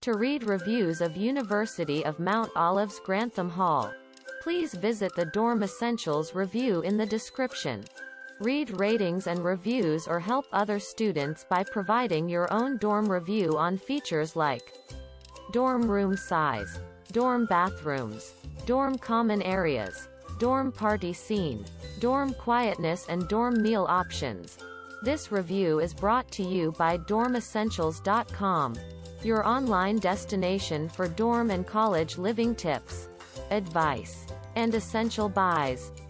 To read reviews of University of Mount Olive's Grantham Hall, please visit the Dorm Essentials review in the description. Read ratings and reviews or help other students by providing your own dorm review on features like dorm room size, dorm bathrooms, dorm common areas, dorm party scene, dorm quietness and dorm meal options. This review is brought to you by dormessentials.com, your online destination for dorm and college living tips, advice, and essential buys.